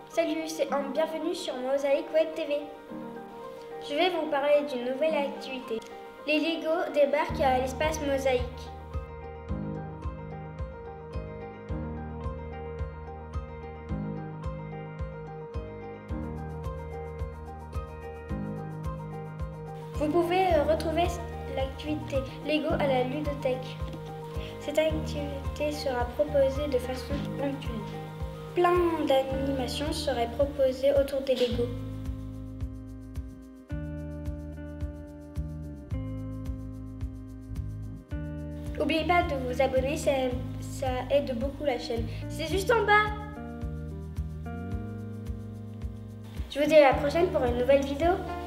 Salut, c'est Ambre, bienvenue sur Mosaïque Web TV. Je vais vous parler d'une nouvelle activité. Les Lego débarquent à l'espace Mosaïque. Vous pouvez retrouver l'activité Lego à la ludothèque. Cette activité sera proposée de façon ponctuelle. Plein d'animations seraient proposées autour des Lego. N'oubliez pas de vous abonner, ça aide beaucoup la chaîne. C'est juste en bas. Je vous dis à la prochaine pour une nouvelle vidéo.